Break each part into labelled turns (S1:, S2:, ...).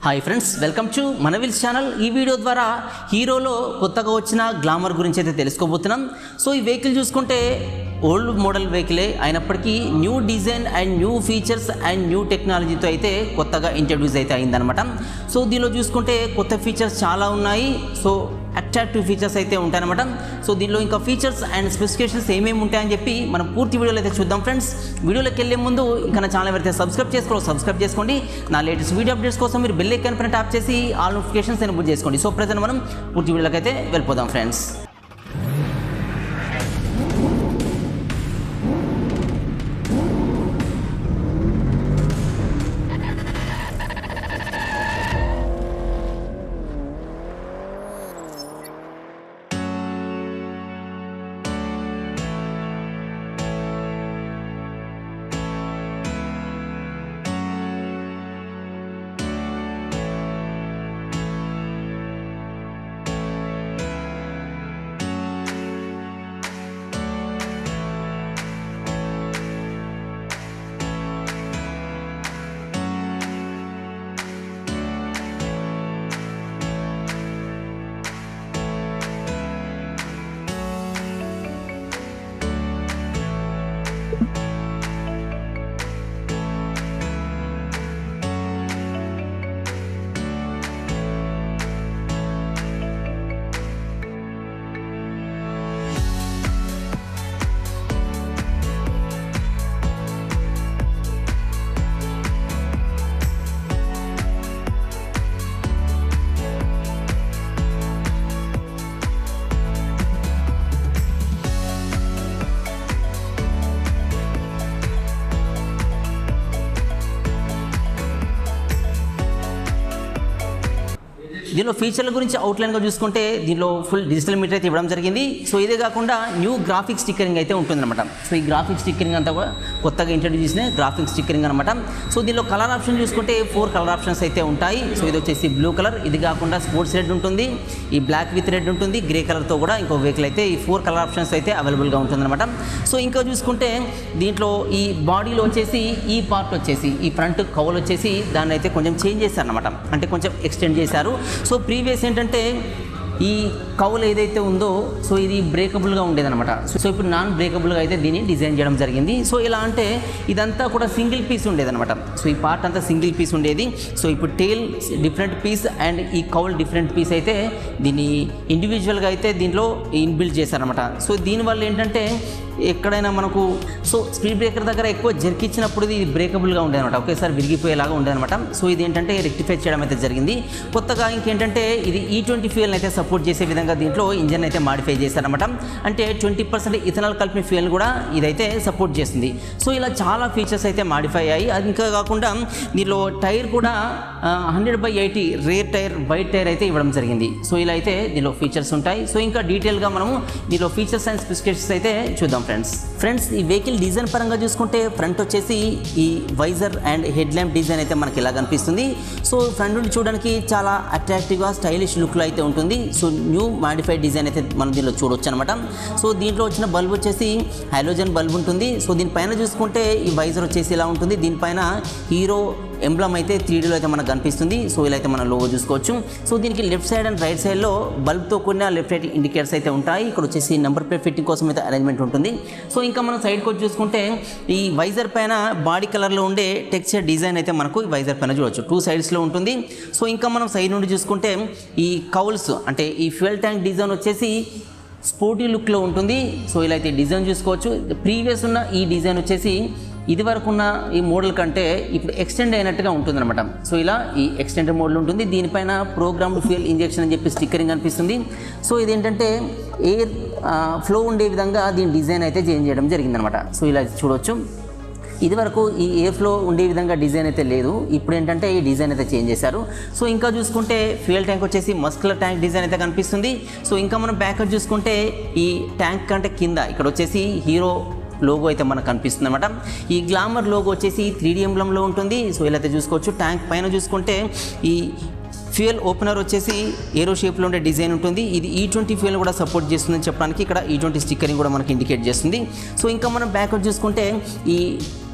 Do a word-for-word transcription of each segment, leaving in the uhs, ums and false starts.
S1: Hi friends, welcome to మనవిల్స్ channel. ఈ video ద్వారా హీరోలో కొత్తగా వచ్చిన గ్లామర్ గురించి అయితే తెలుసుకోబోతున్నాం. సో ఈ వెహికల్ చూసుకుంటే ఓల్డ్ మోడల్ వెహికలే అయినప్పటికీ new design and new features and new టెక్నాలజీతో అయితే కొత్తగా ఇంట్రడ్యూస్ అయితే అయిందనమాట. సో దీనిలో చూసుకుంటే కొత్త ఫీచర్స్ చాలా ఉన్నాయి. సో అట్రాక్టివ్ ఫీచర్స్ అయితే ఉంటాయన్నమాట. సో దీనిలో ఇంకా ఫీచర్స్ అండ్ స్పెసిఫికేషన్స్ ఏమేమి ఉంటాయని చెప్పి మనం పూర్తి వీడియోలో అయితే చూద్దాం ఫ్రెండ్స్. వీడియోలోకి వెళ్ళే ముందు ఇంకా నా ఛానల్ ఎవరైతే సబ్స్క్రైబ్ చేసుకోవాలి సబ్స్క్రైబ్ చేసుకోండి. నా లేటెస్ట్ వీడియో అప్డేట్స్ కోసం మీరు బెల్ ఐకాన్ పైన ట్యాప్ చేసి ఆల్ నోటిఫికేషన్స్ ఎనేబుల్ చేసుకోండి. సో ప్రజెంట్ మనం పూర్తి వీడియోలోకి అయితే వెళ్ళిపోదాం ఫ్రెండ్స్. దీనిలో ఫీచర్ల గురించి అవుట్లైన్గా చూసుకుంటే దీనిలో ఫుల్ డిజిటల్ మీటర్ అయితే ఇవ్వడం జరిగింది. సో ఇదే కాకుండా న్యూ గ్రాఫిక్ స్టిక్కరింగ్ అయితే ఉంటుందన్నమాట. సో ఈ గ్రాఫిక్ స్టిక్కరింగ్ అంతా కూడా కొత్తగా ఇంట్రడ్యూస్ చేసిన గ్రాఫిక్ స్టిక్కరింగ్ అనమాట. సో దీనిలో కలర్ ఆప్షన్ చూసుకుంటే ఫోర్ కలర్ ఆప్షన్స్ అయితే ఉంటాయి. సో ఇది వచ్చేసి బ్లూ కలర్, ఇది కాకుండా స్పోర్ట్స్ రెడ్ ఉంటుంది, ఈ బ్లాక్ విత్ రెడ్ ఉంటుంది, గ్రే కలర్తో కూడా ఇంకో వెహికల్ అయితే ఈ ఫోర్ కలర్ ఆప్షన్స్ అయితే అవైలబుల్గా ఉంటుందన్నమాట. సో ఇంకా చూసుకుంటే దీంట్లో ఈ బాడీలో వచ్చేసి ఈ పార్ట్ వచ్చేసి ఈ ఫ్రంట్ కవర్ వచ్చేసి దాన్ని అయితే కొంచెం చేంజ్ చేశారనమాట, అంటే కొంచెం ఎక్స్టెండ్ చేశారు. సో ప్రీవియస్ ఏంటంటే ఈ కౌల్ ఏదైతే ఉందో సో ఇది బ్రేకబుల్గా ఉండేదన్నమాట. సో ఇప్పుడు నాన్ బ్రేకబుల్గా అయితే దీన్ని డిజైన్ చేయడం జరిగింది. సో ఇలా అంటే ఇదంతా కూడా సింగిల్ పీస్ ఉండేదన్నమాట. సో ఈ పార్ట్ అంతా సింగిల్ పీస్ ఉండేది. సో ఇప్పుడు టేల్ డిఫరెంట్ పీస్ అండ్ ఈ కౌల్ డిఫరెంట్ పీస్ అయితే దీన్ని ఇండివిజువల్గా అయితే దీంట్లో ఇన్బిల్డ్ చేశారనమాట. సో దీనివల్ల ఏంటంటే ఎక్కడైనా మనకు సో స్పీడ్ బ్రేకర్ దగ్గర ఎక్కువ జర్కిచ్చినప్పుడు ఇది బ్రేకబుల్గా ఉండేదన్నమాట, ఒకేసారి విరిగిపోయేలాగా ఉండేదన్నమాట. సో ఇది ఏంటంటే రెక్టిఫై చేయడం అయితే జరిగింది. కొత్తగా ఇంకేంటంటే ఇది ఈ ట్వంటీ ఫ్యూయల్ అయితే సపోర్ట్ చేసే విధంగా దీంట్లో ఇంజన్ అయితే మాడిఫై చేశారనమాట. అంటే ట్వంటీ పర్సెంట్ ఇథనాల్ కలిపిన ఫ్యూయల్ కూడా ఇదైతే సపోర్ట్ చేస్తుంది. సో ఇలా చాలా ఫీచర్స్ అయితే మాడిఫై అయ్యాయి. అది ఇంకా కాకుండా దీనిలో టైర్ కూడా hundred by eighty rear tyre white tyre అయితే ఇవ్వడం జరిగింది. సో ఇలా అయితే దీనిలో ఫీచర్స్ ఉంటాయి. సో ఇంకా డీటెయిల్గా మనము దీనిలో ఫీచర్స్ అండ్ స్పెసిఫికేషన్స్ అయితే చూద్దాం ఫ్రెండ్స్. ఫ్రెండ్స్ ఈ వెహికల్ డిజైన్ పరంగా చూసుకుంటే ఫ్రంట్ వచ్చేసి ఈ visor and head lamp design అయితే మనకి ఇలా కనిపిస్తుంది. సో ఫ్రంట్ నుండి చూడడానికి చాలా అట్రాక్టివ్గా స్టైలిష్ లుక్లో అయితే ఉంటుంది. సో న్యూ మాడిఫైడ్ డిజైన్ అయితే మనం దీనిలో చూడవచ్చు అనమాట. సో దీంట్లో వచ్చిన బల్బ్ వచ్చేసి హైలోజన్ బల్బ్ ఉంటుంది. సో దీనిపైన చూసుకుంటే ఈ వైజర్ వచ్చేసి ఇలా ఉంటుంది. దీనిపైన హీరో ఎంబ్లమ్ అయితే త్రీ డీలో అయితే మనకు కనిపిస్తుంది. సో ఇలా అయితే మనం లోగో చూసుకోవచ్చు. సో దీనికి లెఫ్ట్ సైడ్ అండ్ రైట్ సైడ్లో బల్బ్తో కూడిన లెఫ్ట్ రైట్ ఇండికేటర్స్ అయితే ఉంటాయి. ఇక్కడ వచ్చేసి నెంబర్ ప్లేట్ ఫిట్టింగ్ కోసం అయితే అరేంజ్మెంట్ ఉంటుంది. సో ఇంకా మనం సైడ్కి వచ్చి చూసుకుంటే ఈ వైజర్ పైన బాడీ కలర్లో ఉండే టెక్స్చర్ డిజైన్ అయితే మనకు ఈ వైజర్ పైన చూడవచ్చు, టూ సైడ్స్లో ఉంటుంది. సో ఇంకా మనం సైడ్ నుండి చూసుకుంటే ఈ కౌల్స్ అంటే ఈ ఫ్యూయల్ ట్యాంక్ డిజైన్ వచ్చేసి స్పోర్టీ లుక్లో ఉంటుంది. సో ఇలా అయితే డిజైన్ చూసుకోవచ్చు. ప్రీవియస్ ఉన్న ఈ డిజైన్ వచ్చేసి ఇది వరకు ఉన్న ఈ మోడల్ కంటే ఇప్పుడు ఎక్స్టెండ్ అయినట్టుగా ఉంటుందన్నమాట. సో ఇలా ఈ ఎక్స్టెండెడ్ మోడల్ ఉంటుంది. దీనిపైన ప్రోగ్రామ్డ్ ఫ్యూయల్ ఇంజెక్షన్ అని చెప్పి స్టిక్కరింగ్ అనిపిస్తుంది. సో ఇదేంటంటే ఎయిర్ ఫ్లో ఉండే విధంగా దీని డిజైన్ అయితే చేంజ్ చేయడం జరిగిందనమాట. సో ఇలా చూడవచ్చు. ఇది వరకు ఈ ఎయిర్ ఫ్లో ఉండే విధంగా డిజైన్ అయితే లేదు, ఇప్పుడు ఏంటంటే ఈ డిజైన్ అయితే చేంజ్ చేశారు. సో ఇంకా చూసుకుంటే ఫ్యూయల్ ట్యాంక్ వచ్చేసి మస్కులర్ ట్యాంక్ డిజైన్ అయితే కనిపిస్తుంది. సో ఇంకా మనం బ్యాక్ చూసుకుంటే ఈ ట్యాంక్ కంటే కింద ఇక్కడ వచ్చేసి హీరో లోగో అయితే మనకు కనిపిస్తుంది అనమాట. ఈ గ్లామర్ లోగో వచ్చేసి త్రీ డీ ఎంబ్లంలో ఉంటుంది. సో ఇలా అయితే చూసుకోవచ్చు. ట్యాంక్ పైన చూసుకుంటే ఈ ఫ్యూయల్ ఓపెనర్ వచ్చేసి ఏరో షేప్లో ఉండే డిజైన్ ఉంటుంది. ఇది ఈ ట్వంటీ ఫ్యూయల్ కూడా సపోర్ట్ చేస్తుందని చెప్పడానికి ఇక్కడ ఈ ట్వంటీ స్టిక్కరింగ్ కూడా మనకి ఇండికేట్ చేస్తుంది. సో ఇంకా మనం బ్యాక్ చూసుకుంటే ఈ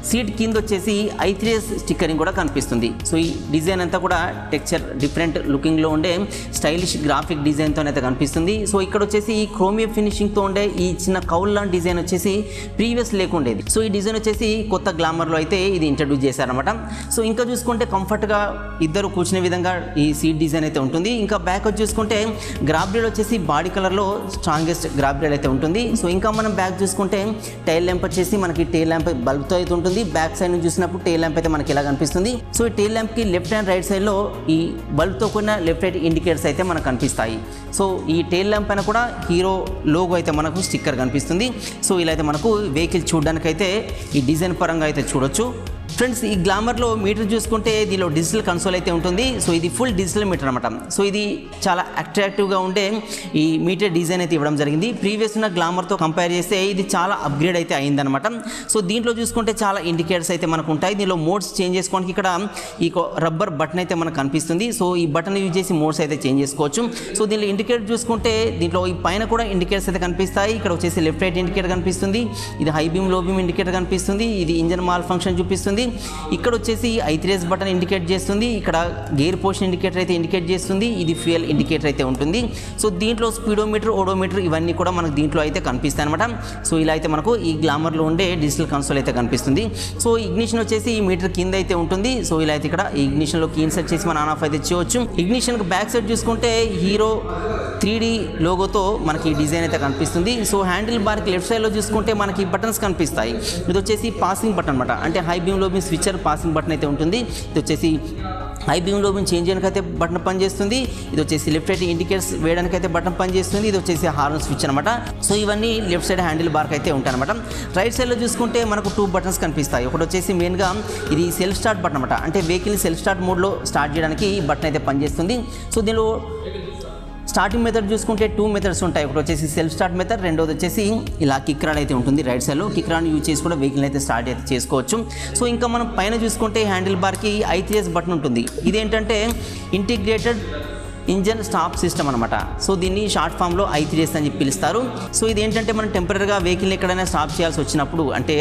S1: సీట్ కింద వచ్చేసి ఐ త్రీ ఎస్ స్టిక్కరింగ్ కూడా కనిపిస్తుంది. సో ఈ డిజైన్ అంతా కూడా టెక్స్చర్ డిఫరెంట్ లుకింగ్లో ఉండే స్టైలిష్ గ్రాఫిక్ డిజైన్తో అయితే కనిపిస్తుంది. సో ఇక్కడ వచ్చేసి క్రోమియం ఫినిషింగ్తో ఉండే ఈ చిన్న కౌల్ లాంటి డిజైన్ వచ్చేసి ప్రీవియస్ లేకుండేది. సో ఈ డిజైన్ వచ్చేసి కొత్త గ్లామర్లో అయితే ఇది ఇంట్రడ్యూస్ చేశారనమాట. సో ఇంకా చూసుకుంటే కంఫర్ట్గా ఇద్దరు కూర్చునే విధంగా ఈ సీట్ డిజైన్ అయితే ఉంటుంది. ఇంకా బ్యాక్ వచ్చి చూసుకుంటే గ్రాబ్ రేల్ వచ్చేసి బాడీ కలర్లో స్ట్రాంగెస్ట్ గ్రాబ్ రేల్ అయితే ఉంటుంది. సో ఇంకా మనం బ్యాక్ చూసుకుంటే టైల్ ల్యాంప్ వచ్చేసి మనకి టైల్ ల్యాంప్ బల్బ్తో అయితే ఉంటుంది. బ్యాక్ సైడ్ నుంచి చూసినప్పుడు టైల్ ల్యాంప్ అయితే మనకి ఇలా కనిపిస్తుంది. సో ఈ టైల్ ల్యాంప్కి లెఫ్ట్ అండ్ రైట్ సైడ్లో ఈ బల్బ్తో కూడిన లెఫ్ట్ రైట్ ఇండికేటర్స్ అయితే మనకు కనిపిస్తాయి. సో ఈ టైల్ ల్యాంప్ పైన కూడా హీరో లోగో అయితే మనకు స్టిక్కర్ కనిపిస్తుంది. సో ఇలా అయితే మనకు వెహికల్ చూడడానికి అయితే ఈ డిజైన్ పరంగా అయితే చూడొచ్చు. ఫ్రెండ్స్ ఈ గ్లామర్లో మీటర్ చూసుకుంటే దీనిలో డిజిటల్ కన్సోల్ అయితే ఉంటుంది. సో ఇది ఫుల్ డిజిటల్ మీటర్ అనమాట. సో ఇది చాలా అట్రాక్టివ్గా ఉండే ఈ మీటర్ డిజైన్ అయితే ఇవ్వడం జరిగింది. ప్రీవియస్ ఉన్న గ్లామర్తో కంపేర్ చేస్తే ఇది చాలా అప్గ్రేడ్ అయితే అయిందనమాట. సో దీంట్లో చూసుకుంటే చాలా ఇండికేటర్స్ అయితే మనకు ఉంటాయి. దీనిలో మోడ్స్ చేంజ్ చేసుకోవడానికి ఇక్కడ ఈ రబ్బర్ బటన్ అయితే మనకు కనిపిస్తుంది. సో ఈ బటన్ యూజ్ చేసి మోడ్స్ అయితే చేంజ్ చేసుకోవచ్చు. సో దీనిలో ఇండికేటర్ చూసుకుంటే దీంట్లో ఈ పైన కూడా ఇండికేటర్స్ అయితే కనిపిస్తాయి. ఇక్కడ వచ్చేసి లెఫ్ట్ రైట్ ఇండికేటర్ కనిపిస్తుంది. ఇది high beam low beam indicator కనిపిస్తుంది. ఇది ఇంజన్ మాల్ ఫంక్షన్ చూపిస్తుంది. ఇక్కడ వచ్చేసి I three S button indicate చేస్తుంది. ఇక్కడ గేర్ పోషన్ ఇండికేటర్ అయితే ఇండికేట్ చేస్తుంది. ఇది ఫ్యూయల్ ఇండికేటర్ అయితే ఉంటుంది. సో దీంట్లో స్పీడోమీటర్ ఓడోమీటర్ ఇవన్నీ కూడా మనకు దీంట్లో అయితే కనిపిస్తాయి అనమాట. సో ఇలా అయితే మనకు ఈ గ్లామర్లో ఉండే డిజిటల్ కన్సోల్ అయితే కనిపిస్తుంది. సో ఇగ్నిషన్ వచ్చేసి ఈ మీటర్ కింద అయితే ఉంటుంది. సో ఇలా అయితే ఇక్కడ ఇగ్నిషన్లో కీ ఇన్సర్ట్ చేసి మనం ఆన్ ఆఫ్ అయితే చేయవచ్చు. ఇగ్నిషన్కి బ్యాక్ సైడ్ చూసుకుంటే హీరో త్రీ డి లోగోతో మనకి ఈ డిజైన్ అయితే కనిపిస్తుంది. సో హ్యాండిల్ బార్కి లెఫ్ట్ సైడ్లో చూసుకుంటే మనకి బటన్స్ కనిపిస్తాయి. ఇది వచ్చేసి పాసింగ్ బటన్ అనమాట. అంటే high beam low beam switcher passing button అయితే ఉంటుంది. ఇది వచ్చేసి high beam low beam change చేయడానికి అయితే బటన్ పనిచేస్తుంది. ఇది వచ్చేసి లెఫ్ట్ రైట్ ఇండికేటర్స్ వేయడానికి అయితే బటన్ పనిచేస్తుంది. ఇది వచ్చేసి హార్న్ స్విచ్ అనమాట. సో ఇవన్నీ లెఫ్ట్ సైడ్ హ్యాండిల్ బార్క్ అయితే ఉంటాయి అనమాట. రైట్ సైడ్లో చూసుకుంటే మనకు టూ బటన్స్ కనిపిస్తాయి. ఒకటి వచ్చేసి మెయిన్గా ఇది సెల్ఫ్ స్టార్ట్ బటన్ అనమాట. అంటే వెహికల్ సెల్ఫ్ స్టార్ట్ మోడ్లో స్టార్ట్ చేయడానికి ఈ బటన్ అయితే పనిచేస్తుంది. సో దీనిలో స్టార్టింగ్ మెథడ్ చూసుకుంటే టూ మెథడ్స్ ఉంటాయి. ఒకటి వచ్చేసి సెల్ఫ్ స్టార్ట్ మెథడ్, రెండోది వచ్చేసి ఇలా కిక్ రాడ్ అయితే ఉంటుంది రైట్ సైడ్లో. కిక్ రాడ్ యూజ్ చేసి కూడా వెహికల్ అయితే స్టార్ట్ అయితే చేసుకోవచ్చు. సో ఇంకా మనం పైన చూసుకుంటే హ్యాండిల్ బార్కి ఐ త్రీ ఎస్ బటన్ ఉంటుంది. ఇదేంటంటే ఇంటిగ్రేటెడ్ ఇంజన్ స్టాప్ సిస్టమ్ అనమాట. సో దీన్ని షార్ట్ ఫామ్లో ఐ త్రీ ఎస్ అని చెప్పి పిలుస్తారు. సో ఇది ఏంటంటే మనం టెంపరీగా వెహికల్ ఎక్కడైనా స్టాప్ చేయాల్సి వచ్చినప్పుడు, అంటే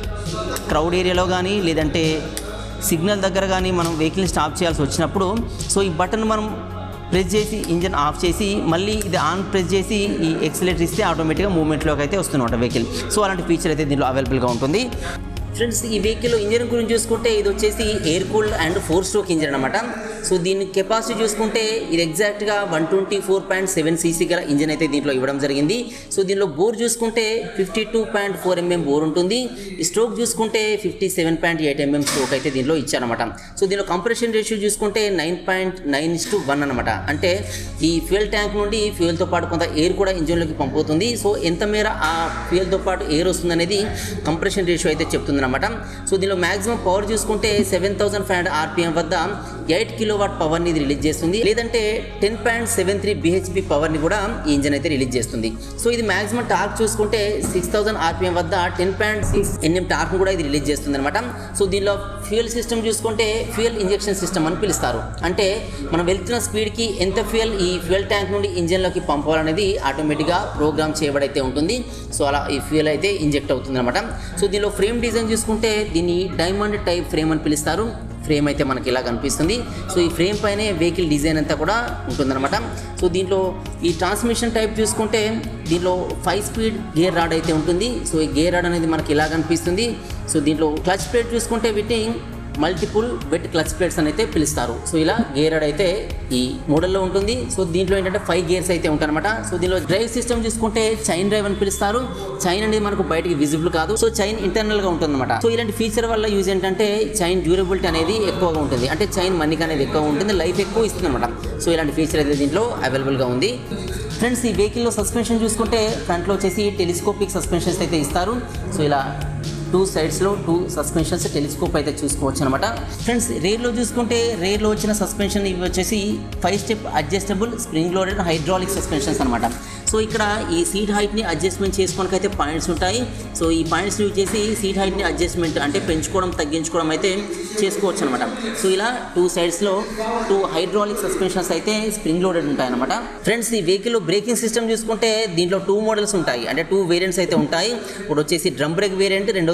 S1: క్రౌడ్ ఏరియాలో కానీ లేదంటే సిగ్నల్ దగ్గర కానీ మనం వెహికల్ని స్టాప్ చేయాల్సి వచ్చినప్పుడు సో ఈ బటన్ మనం ప్రెస్ చేసి ఇంజన్ ఆఫ్ చేసి మళ్ళీ ఇది ఆన్ ప్రెస్ చేసి ఈ ఎక్సిలేటర్ ఇస్తే ఆటోమేటిక్గా మూవ్మెంట్లోకి అయితే వస్తున్నమాట వెహికల్. సో అలాంటి ఫీచర్ అయితే దీంట్లో అవైలబుల్గా ఉంటుంది. ఫ్రెండ్స్ ఈ వెహికల్ ఇంజన్ గురించి చూసుకుంటే ఇది వచ్చేసి air cooled and four stroke engine అనమాట. సో దీని కెపాసిటీ చూసుకుంటే ఇది ఎగ్జాక్ట్గా one twenty four point seven cc గల ఇంజన్ అయితే దీంట్లో ఇవ్వడం జరిగింది. సో దీనిలో బోర్ చూసుకుంటే fifty two point four mm bore ఉంటుంది. ఈ స్ట్రోక్ చూసుకుంటే fifty seven point eight mm stroke అయితే దీనిలో ఇచ్చారనమాట. సో దీనిలో కంప్రెషన్ రేషియో చూసుకుంటే nine point nine is to one అనమాట. అంటే ఈ ఫ్యూయల్ ట్యాంక్ నుండి ఫ్యూయల్తో పాటు కొంత ఎయిర్ కూడా ఇంజన్లోకి పంపుతుంది. సో ఎంత మేర ఆ ఫ్యూయల్తో పాటు ఎయిర్ వస్తుంది అనేది కంప్రెషన్ రేషియో అయితే చెప్తుంది అనమాట. సో దీనిలో మాక్సిమం పవర్ చూసుకుంటే seven thousand five hundred rpm వద్ద ఎయిట్ కిలో వాట్ పవర్ని ఇది రిలీజ్ చేస్తుంది. లేదంటే టెన్ పాయింట్ సెవెన్ త్రీ బిహెచ్పి పవర్ని కూడా ఈ ఇంజన్ అయితే రిలీజ్ చేస్తుంది. సో ఇది మాక్సిమం టార్క్ చూసుకుంటే సిక్స్ థౌసండ్ ఆర్పిఎం వద్ద ten point six Nm torque కూడా ఇది రిలీజ్ చేస్తుంది అనమాట. సో దీనిలో ఫ్యూయల్ సిస్టమ్ చూసుకుంటే ఫ్యూయల్ ఇంజెక్షన్ సిస్టమ్ అని పిలుస్తారు. అంటే మనం వెళ్తున్న స్పీడ్కి ఎంత ఫ్యూయల్ ఈ ఫ్యూయల్ ట్యాంక్ నుండి ఇంజన్లోకి పంపాలనేది ఆటోమేటిక్గా ప్రోగ్రామ్ చేయబడైతే ఉంటుంది. సో అలా ఈ ఫ్యూయల్ అయితే ఇంజెక్ట్ అవుతుంది అనమాట. సో దీనిలో ఫ్రేమ్ డిజైన్ చూసుకుంటే దీన్ని డైమండ్ టైప్ ఫ్రేమ్ అని పిలుస్తారు. ఫ్రేమ్ అయితే మనకి ఇలా కనిపిస్తుంది. సో ఈ ఫ్రేమ్ పైనే వెహికల్ డిజైన్ అంతా కూడా ఉంటుందన్నమాట. సో దీంట్లో ఈ ట్రాన్స్మిషన్ టైప్ చూసుకుంటే దీంట్లో ఫైవ్ స్పీడ్ గేర్ రాడ్ అయితే ఉంటుంది. సో ఈ గేర్ రాడ్ అనేది మనకి ఇలా కనిపిస్తుంది. సో దీంట్లో క్లచ్ ప్లేట్ చూసుకుంటే వీటిని మల్టిపుల్ వెట్ క్లచ్ ప్లేట్స్ అని అయితే పిలుస్తారు. సో ఇలా గేర్ రాడ్ అయితే ఈ మోడల్లో ఉంటుంది. సో దీంట్లో ఏంటంటే ఫైవ్ గేర్స్ అయితే ఉంటాయన్నమాట. సో దీనిలో డ్రైవ్ సిస్టమ్ చూసుకుంటే చైన్ డ్రైవ్ అని పిలుస్తారు. చైన్ అనేది మనకు బయటికి విజిబుల్ కాదు. సో చైన్ ఇంటర్నల్ గా ఉంటుందన్నమాట. సో ఇలాంటి ఫీచర్ వల్ల యూజ్ ఏంటంటే చైన్ డ్యూరబిలిటీ అనేది ఎక్కువగా ఉంటుంది. అంటే చైన్ మన్నిక అనేది ఎక్కువ ఉంటుంది, లైఫ్ ఎక్కువ ఇస్తుంది అనమాట. సో ఇలాంటి ఫీచర్ అయితే దీంట్లో అవైలబుల్గా ఉంది. ఫ్రెండ్స్ ఈ వెహికల్లో సస్పెన్షన్ చూసుకుంటే ఫ్రంట్లో వచ్చేసి టెలిస్కోపిక్ సస్పెన్షన్స్ అయితే ఇస్తారు. సో ఇలా టూ సైడ్స్లో టూ సస్పెన్షన్స్ టెలిస్కోప్ అయితే చూసుకోవచ్చు అనమాట. ఫ్రెండ్స్ రేర్లో చూసుకుంటే రేర్లో వచ్చిన సస్పెన్షన్ ఇవి వచ్చేసి five step adjustable spring loaded hydraulic suspensions అనమాట. సో ఇక్కడ ఈ సీట్ హైట్ని అడ్జస్ట్మెంట్ చేసుకోవడానికి అయితే పాయింట్స్ ఉంటాయి. సో ఈ పాయింట్స్ యూజ్ చేసి సీట్ హైట్ని అడ్జస్ట్మెంట్ అంటే పెంచుకోవడం తగ్గించుకోవడం అయితే చేసుకోవచ్చు అనమాట. సో ఇలా టూ సైడ్స్లో టూ హైడ్రాలిక్ సస్పెన్షన్స్ అయితే స్ప్రింగ్ లోడెడ్ ఉంటాయి అనమాట. ఫ్రెండ్స్ ఈ వెహికల్లో బ్రేకింగ్ సిస్టమ్ చూసుకుంటే దీంట్లో టూ మోడల్స్ ఉంటాయి, అంటే టూ వేరియంట్స్ అయితే ఉంటాయి. ఒకటి వచ్చేసి డ్రమ్ బ్రేక్ వేరియంట్, రెండోది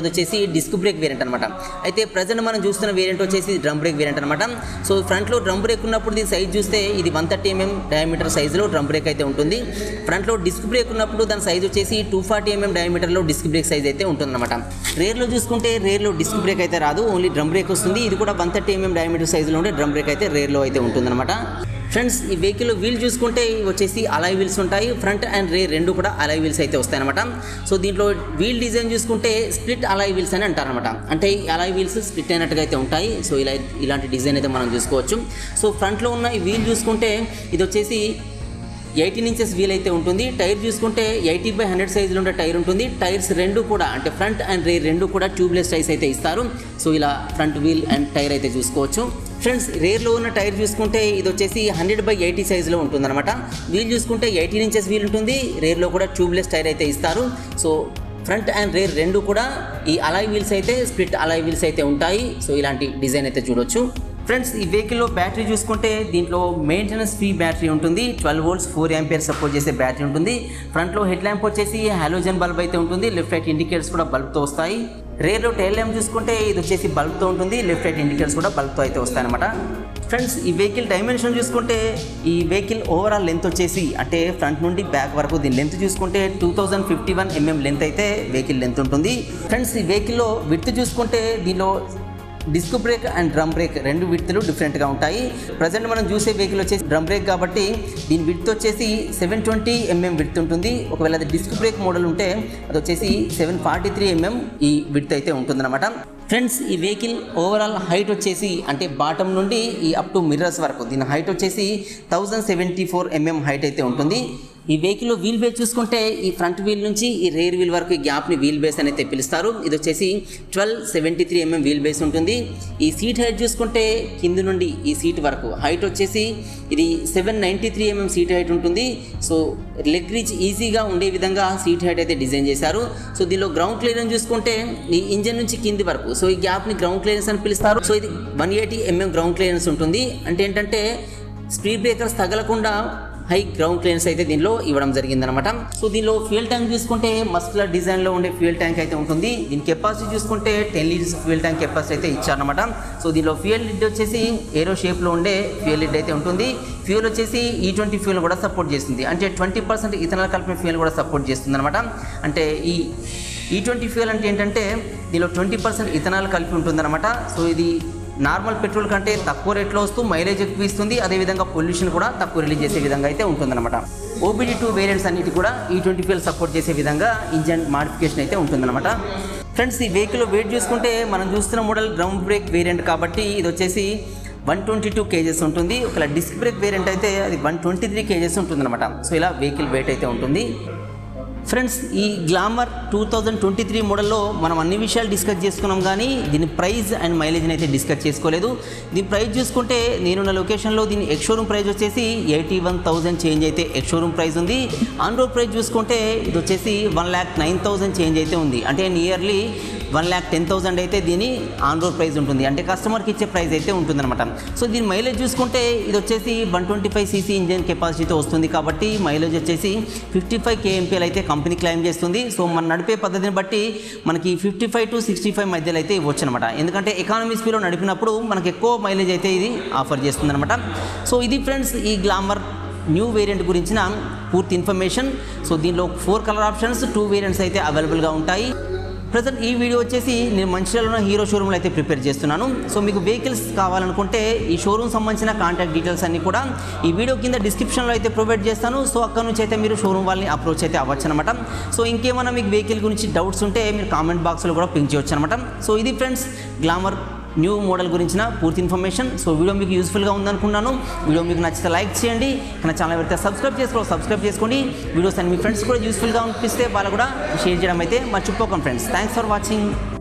S1: వచ్చేసి డిస్క్ బ్రేక్ వేరియంట్ అనమాట. అయితే ప్రజెంట్ మనం చూస్తున్న వేరియంట్ వచ్చేసి డ్రమ్ బ్రేక్ వేరియంట్ అనమాట. సో ఫ్రంట్లో డ్రమ్ బ్రేక్ ఉన్నప్పుడు దీని సైజ్ చూస్తే ఇది వన్ థర్టీ ఎంఎం డయామీటర్ సైజులో డ్రమ్ బ్రేక్ అయితే ఉంటుంది. ఫ్రంట్లో డిస్క్ బ్రేక్ ఉన్నప్పుడు దాని సైజ్ వచ్చేసి టూ ఫార్టీ ఎంఎం డయామీటర్లో డిస్క్ బ్రేక్ సైజ్ అయితే ఉంటుందన్నమాట. రేర్లో చూసుకుంటే రేర్లో డిస్క్ బ్రేక్ అయితే రాదు, ఓన్లీ డ్రమ్ బ్రేక్ వస్తుంది. ఇది కూడా వన్ థర్టీ ఎంఎం డయామీటర్ సైజులో ఉండే డ్రమ్ బ్రేక్ అయితే రేర్లో అయితే ఉంటుందన్నమాట. ఫ్రెండ్స్ ఈ వెహికల్ వీల్ చూసుకుంటే వచ్చేసి అలాయ్ వీల్స్ ఉంటాయి, ఫ్రంట్ అండ్ రేర్ రెండు కూడా అలాయ్ వీల్స్ అయితే వస్తాయన్నమాట. సో దీంట్లో వీల్ డిజైన్ చూసుకుంటే స్ప్లిట్ అలాయ్ వీల్స్ అని అంటారనమాట. అంటే ఈ అలాయ్ వీల్స్ స్ప్లిట్ అయినట్టుగా అయితే ఉంటాయి. సో ఇలా ఇలాంటి డిజైన్ అయితే మనం చూసుకోవచ్చు. సో ఫ్రంట్లో ఉన్న ఈ వీల్ చూసుకుంటే ఇది వచ్చేసి ఎయిటీన్ ఇంచెస్ వీల్ అయితే ఉంటుంది. టైర్ చూసుకుంటే ఎయిటీ బై హండ్రెడ్ సైజులో ఉండే టైర్ ఉంటుంది. టైర్స్ రెండు కూడా అంటే ఫ్రంట్ అండ్ రేర్ రెండు కూడా ట్యూబ్లెస్ టైర్స్ అయితే ఇస్తారు. సో ఇలా ఫ్రంట్ వీల్ అండ్ టైర్ అయితే చూసుకోవచ్చు. ఫ్రెండ్స్ రేర్లో ఉన్న టైర్ చూసుకుంటే ఇది వచ్చేసి హండ్రెడ్ బై ఎయిటీ సైజులో ఉంటుందన్నమాట. వీల్ చూసుకుంటే ఎయిటీన్ ఇంచెస్ వీల్ ఉంటుంది. రేర్లో కూడా ట్యూబ్లెస్ టైర్ అయితే ఇస్తారు. సో ఫ్రంట్ అండ్ రేర్ రెండు కూడా ఈ అలాయ్ వీల్స్ అయితే స్ప్లిట్ అలాయ్ వీల్స్ అయితే ఉంటాయి. సో ఇలాంటి డిజైన్ అయితే చూడొచ్చు. ఫ్రెండ్స్ ఈ వెహికల్లో బ్యాటరీ చూసుకుంటే దీంట్లో మెయింటెనెన్స్ ఫ్రీ బ్యాటరీ ఉంటుంది. Twelve volts four ampere support చేసే బ్యాటరీ ఉంటుంది. ఫ్రంట్లో హెడ్ ల్యాంప్ వచ్చేసి హాలోజన్ బల్బ్ అయితే ఉంటుంది. లెఫ్ట్ రైట్ ఇండికేటర్స్ కూడా బల్బ్తో వస్తాయి. రేర్లో టైల్ ల్యాంప్ చూసుకుంటే ఇది వచ్చేసి బల్బ్తో ఉంటుంది. లెఫ్ట్ రైట్ ఇండికేటర్స్ కూడా బల్బ్తో అయితే వస్తాయన్నమాట. ఫ్రెండ్స్ ఈ వెహికల్ డైమెన్షన్ చూసుకుంటే ఈ వెహికల్ ఓవరాల్ లెంత్ వచ్చేసి అంటే ఫ్రంట్ నుండి బ్యాక్ వరకు దీని లెంత్ చూసుకుంటే two thousand fifty one MM length అయితే వెహికల్ లెంత్ ఉంటుంది. ఫ్రెండ్స్ ఈ వెహికల్లో విడ్త్ చూసుకుంటే దీనిలో disc brake and drum brake రెండు విడ్త్లు డిఫరెంట్గా ఉంటాయి. ప్రజెంట్ మనం చూసే వెహికల్ వచ్చేసి డ్రమ్ బ్రేక్ కాబట్టి దీని విడ్త్ వచ్చేసి సెవెన్ ట్వంటీ ఎంఎం విడ్త్ ఉంటుంది. ఒకవేళ అది డిస్క్ బ్రేక్ మోడల్ ఉంటే అది వచ్చేసి సెవెన్ ఫార్టీ త్రీ ఎంఎం ఈ విడ్త్ అయితే ఉంటుందన్నమాట. ఫ్రెండ్స్ ఈ వెహికల్ ఓవరాల్ హైట్ వచ్చేసి అంటే బాటమ్ నుండి ఈ అప్ టు మిర్రర్స్ వరకు దీని హైట్ వచ్చేసి thousand seventy four MM height అయితే ఉంటుంది. ఈ వెహికల్లో వీల్ బేస్ చూసుకుంటే ఈ ఫ్రంట్ వీల్ నుంచి ఈ రేర్ వీల్ వరకు ఈ గ్యాప్ని వీల్ బేస్ అని అయితే పిలుస్తారు. ఇది వచ్చేసి twelve seventy three MM wheel base ఉంటుంది. ఈ సీట్ హైట్ చూసుకుంటే కింది నుండి ఈ సీట్ వరకు హైట్ వచ్చేసి ఇది seven ninety three MM seat height ఉంటుంది. సో లెగ్ రీచ్ ఈజీగా ఉండే విధంగా సీట్ హైట్ అయితే డిజైన్ చేశారు. సో దీనిలో గ్రౌండ్ క్లియరెన్స్ చూసుకుంటే ఈ ఇంజన్ నుంచి కింది వరకు సో ఈ గ్యాప్ని గ్రౌండ్ క్లియరెన్స్ అని పిలుస్తారు. సో ఇది one eighty MM ground clearance ఉంటుంది. అంటే ఏంటంటే స్పీడ్ బ్రేకర్స్ తగలకుండా హై గ్రౌండ్ క్లియరెన్స్ అయితే దీనిలో ఇవ్వడం జరిగిందనమాట. సో దీనిలో ఫ్యూయల్ ట్యాంక్ చూసుకుంటే మస్కులర్ డిజైన్లో ఉండే ఫ్యూయల్ ట్యాంక్ అయితే ఉంటుంది. దీని కెపాసిటీ చూసుకుంటే ten litres fuel tank capacity అయితే ఇచ్చారనమాట. సో దీనిలో ఫ్యూయల్ లిడ్ వచ్చేసి ఏరో షేప్లో ఉండే ఫ్యూయల్ లిడ్ అయితే ఉంటుంది. ఫ్యూయల్ వచ్చేసి ఈ ట్వంటీ ఫ్యూయల్ కూడా సపోర్ట్ చేస్తుంది. అంటే ట్వంటీ పర్సెంట్ ఇథనాల్ కలిపిన ఫ్యూయల్ కూడా సపోర్ట్ చేస్తుంది అనమాట. అంటే ఈ ఈ ట్వంటీ ఫ్యూయల్ అంటే ఏంటంటే దీనిలో ట్వంటీ పర్సెంట్ ఇథనాల్ కలిపి ఉంటుందన్నమాట. సో ఇది నార్మల్ పెట్రోల్ కంటే తక్కువ రేట్లో వస్తూ మైలేజ్ ఎక్కువ ఇస్తుంది. అదేవిధంగా పొల్యూషన్ కూడా తక్కువ రిలీజ్ చేసే విధంగా అయితే ఉంటుందన్నమాట. ఓబీడీ టూ వేరియంట్స్ అన్నిటి కూడా ఈ ట్వంటీ ఫ్యూయల్ సపోర్ట్ చేసే విధంగా ఇంజన్ మాడిఫికేషన్ అయితే ఉంటుందన్నమాట. ఫ్రెండ్స్ ఈ వెహికల్ వెయిట్ చూసుకుంటే మనం చూస్తున్న మోడల్ గ్రౌండ్ బ్రేక్ వేరియంట్ కాబట్టి ఇది వచ్చేసి వన్ ట్వంటీ టూ కేజెస్ ఉంటుంది. ఒకవేళ డిస్క్ బ్రేక్ వేరియంట్ అయితే అది వన్ ట్వంటీ త్రీ కేజెస్ ఉంటుందన్నమాట. సో ఇలా వెహికల్ వెయిట్ అయితే ఉంటుంది. ఫ్రెండ్స్ ఈ Glamour two thousand twenty three మోడల్లో మనం అన్ని విషయాలు డిస్కస్ చేసుకున్నాం, కానీ దీని ప్రైస్ అండ్ మైలేజ్ని అయితే డిస్కస్ చేసుకోలేదు. దీని ప్రైస్ చూసుకుంటే నేనున్న లొకేషన్లో దీని ఎక్స్ షోరూమ్ ప్రైస్ వచ్చేసి ఎయిటీ వన్ థౌజండ్ చేంజ్ అయితే ఎక్స్ షోరూమ్ ప్రైస్ ఉంది. ఆన్ రోడ్ ప్రైస్ చూసుకుంటే ఇది వచ్చేసి one lakh nine thousand change అయితే ఉంది. అంటే nearly one lakh ten thousand అయితే దీని ఆన్ రోడ్ ప్రైస్ ఉంటుంది. అంటే కస్టమర్కి ఇచ్చే ప్రైస్ అయితే ఉంటుందన్నమాట. సో దీని మైలేజ్ చూసుకుంటే ఇది వచ్చేసి one twenty five CC engine కెపాసిటీతో వస్తుంది కాబట్టి మైలేజ్ వచ్చేసి ఫిఫ్టీ ఫైవ్ కేఎంపీఎల్ అయితే కంపెనీ క్లైమ్ చేస్తుంది. సో మన నడిపే పద్ధతిని బట్టి మనకి fifty five to sixty five మధ్యలో అయితే ఇవ్వచ్చు అనమాట. ఎందుకంటే ఎకానమీ స్పీడ్లో నడిపినప్పుడు మనకి ఎక్కువ మైలేజ్ అయితే ఇది ఆఫర్ చేస్తుంది అనమాట. సో ఇది ఫ్రెండ్స్ ఈ గ్లామర్ న్యూ వేరియంట్ గురించిన పూర్తి ఇన్ఫర్మేషన్. సో దీనిలో four colour options two variants అయితే అవైలబుల్గా ఉంటాయి. ప్రజెంట్ ఈ వీడియో వచ్చేసి నేను మంచిర్యాలలో ఉన్న హీరో షోరూమ్లో అయితే ప్రిపేర్ చేస్తున్నాను. సో మీకు వెహికల్స్ కావాలనుకుంటే ఈ షోరూమ్ సంబంధించిన కాంటాక్ట్ డీటెయిల్స్ అన్నీ కూడా ఈ వీడియో కింద డిస్క్రిప్షన్లో అయితే ప్రొవైడ్ చేస్తాను. సో అక్కడ నుంచి అయితే మీరు షోరూమ్ వాళ్ళని అప్రోచ్ అయితే అవ్వచ్చు అనమాట. సో ఇంకేమైనా మీకు వెహికల్ గురించి డౌట్స్ ఉంటే మీరు కామెంట్ బాక్స్లో కూడా పింక్ చేయవచ్చు అనమాట. సో ఇది ఫ్రెండ్స్ గ్లామర్ న్యూ మోడల్ గురించిన పూర్తి ఇన్ఫర్మేషన్. సో వీడియో మీకు యూస్ఫుల్గా ఉందనుకున్నాను. వీడియో మీకు నచ్చితే లైక్ చేయండి. నా ఛానల్ పెడితే సబ్స్క్రైబ్ చేసుకో సబ్స్క్రైబ్ చేసుకోండి. వీడియోస్ అన్ని మీ ఫ్రెండ్స్ కూడా యూస్ఫుల్గా అనిపిస్తే వాళ్ళు కూడా షేర్ చేయడం అయితే మర్చిపోకండి ఫ్రెండ్స్. Thanks for watching.